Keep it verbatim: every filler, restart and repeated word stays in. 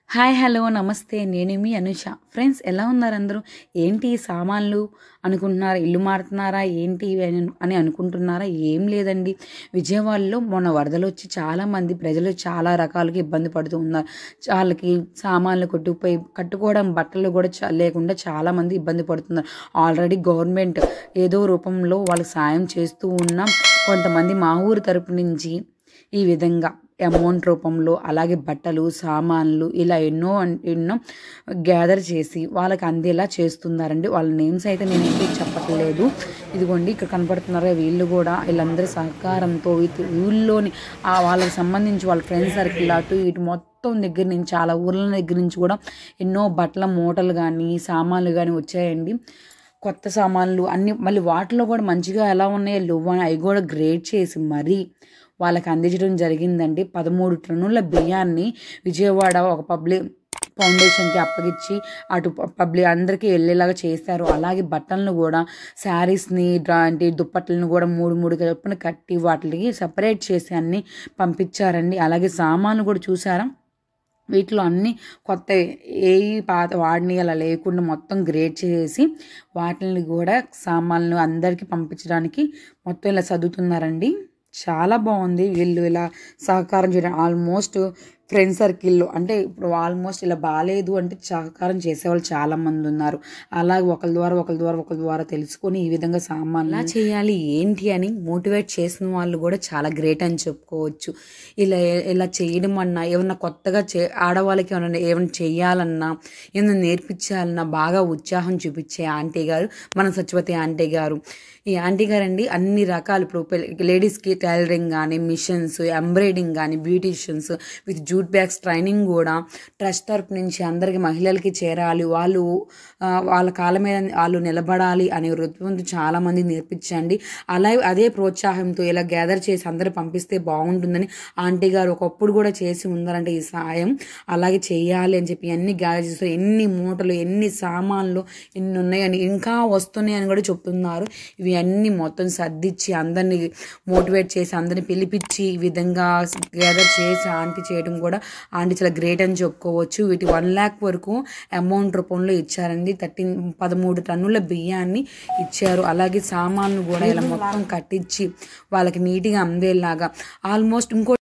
Hi hello నమస్తే నేను మీ Anusha. Friends ఎలా ఉన్నారు అందరూ? ఏంటి ఈ సామాన్లు అనుకుంటున్నారా? ఇల్లు మారుతున్నారా ఏంటి ఇవి అని అని అనుకుంటున్నారా? ఏం లేదండి. విజయవాడలో మొన్న వరదలు వచ్చి చాలామంది ప్రజలు చాలా రకాలుగా ఇబ్బంది పడుతూ ఉన్నారు. వాళ్ళకి సామాన్లు కొట్టుకుపోయి కట్టుకోవడం బట్టలు కూడా చా లేకుండా చాలామంది ఇబ్బంది పడుతున్నారు. ఆల్రెడీ గవర్నమెంట్ ఏదో రూపంలో వాళ్ళకి సాయం చేస్తూ ఉన్నాం. కొంతమంది మా ఊరు తరపు నుంచి ఈ విధంగా అమౌంట్ రూపంలో అలాగే బట్టలు సామాన్లు ఇలా ఎన్నో ఎన్నో గ్యాదర్ చేసి వాళ్ళకి అందేలా చేస్తున్నారండి. వాళ్ళ నేమ్స్ అయితే నేను ఏంటి చెప్పట్లేదు. ఇదిగోండి ఇక్కడ కనపడుతున్నారా వీళ్ళు కూడా వీళ్ళందరి సహకారంతో ఊళ్ళోని వాళ్ళకి సంబంధించి వాళ్ళ ఫ్రెండ్స్ సర్కిల్ అటు ఇటు మొత్తం దగ్గర నుంచి చాలా ఊర్ల దగ్గర నుంచి కూడా ఎన్నో బట్టల మూటలు కానీ సామాన్లు కానీ వచ్చాయండి. కొత్త సామాన్లు అన్నీ మళ్ళీ వాటిలో కూడా మంచిగా ఎలా ఉన్నాయో లువ్వ అవి కూడా గ్రేడ్ చేసి మరీ వాళ్ళకి అందించడం జరిగిందండి. పదమూడు టన్నుల బియ్యాన్ని విజయవాడ ఒక పబ్లిక్ ఫౌండేషన్కి అప్పగించి అటు పబ్లిక్ అందరికీ వెళ్ళేలాగా చేశారు. అలాగే బట్టలను కూడా శారీస్ని అంటే దుప్పట్లను కూడా మూడు మూడు కప్పున కట్టి వాటికి సపరేట్ చేసి అన్నీ పంపించారండి. అలాగే సామాన్లు కూడా చూసారా, వీటిలో అన్నీ కొత్త ఏ పాత వాడిని అలా లేకుండా మొత్తం గ్రేడ్ చేసి వాటిని కూడా సామాన్లు అందరికీ పంపించడానికి మొత్తం ఇలా చదువుతున్నారండి. చాలా బాగుంది వీళ్ళు ఇలా సహకారం చేయడం. ఆల్మోస్ట్ ఫ్రెండ్ సర్కిల్లో అంటే ఇప్పుడు ఆల్మోస్ట్ ఇలా బాగాలేదు అంటే సహకారం చేసేవాళ్ళు చాలామంది ఉన్నారు. అలాగే ఒకరి ద్వారా ఒకరి ద్వారా ఒకరి ద్వారా తెలుసుకొని ఈ విధంగా సామాన్లు ఎలా చేయాలి ఏంటి అని మోటివేట్ చేసిన వాళ్ళు కూడా చాలా గ్రేట్ అని చెప్పుకోవచ్చు. ఇలా ఇలా చేయడం అన్నా ఏమన్నా కొత్తగా చే ఆడవాళ్ళకి ఏమన్నా ఏమైనా చేయాలన్నా ఏమన్నా నేర్పించాలన్నా బాగా ఉత్సాహం చూపించే ఆంటీ గారు మన సత్యవతి ఆంటీ గారు. ఈ ఆంటీ గారండి అన్ని రకాలు ఇప్పుడు లేడీస్కి టైలరింగ్ కానీ మిషన్స్ ఎంబ్రాయిడింగ్ కానీ beauticians with jute bags training కూడా ట్రస్ట్ తరపు నుంచి అందరికీ మహిళలకి చేరాలి, వాళ్ళు వాళ్ళ కాళ్ళ మీద వాళ్ళు నిలబడాలి అనే వృత్తితో చాలామంది నేర్పించండి. అలాగే అదే ప్రోత్సాహంతో ఇలా గ్యాదర్ చేసి అందరూ పంపిస్తే బాగుంటుందని ఆంటీ గారు ఒకప్పుడు కూడా చేసి ఉన్నారంటే ఈ సాయం అలాగే చేయాలి అని చెప్పి అన్ని గ్యాదర్ చేస్తారు. ఎన్ని మూటలు ఎన్ని సామాన్లు ఎన్ని ఉన్నాయని ఇంకా వస్తున్నాయని కూడా చెప్తున్నారు. ఇవి అన్నీ మొత్తం సర్దిచ్చి అందరినీ మోటివేట్ చేసి అందరిని పిలిపించి ఈ విధంగా గ్యాదర్ చేసి ఆంటీ చేయడం కూడా ఆంటీ చాలా గ్రేట్ అని చెప్పుకోవచ్చు. వీటి వన్ ల్యాక్ వరకు అమౌంట్ రూపంలో ఇచ్చారండి. థర్టీన్ పదమూడు టన్నుల బియ్యాన్ని ఇచ్చారు. అలాగే సామాన్లు కూడా ఇలా మొత్తం కట్టించి వాళ్ళకి నీట్గా అందేలాగా ఆల్మోస్ట్ ఇంకో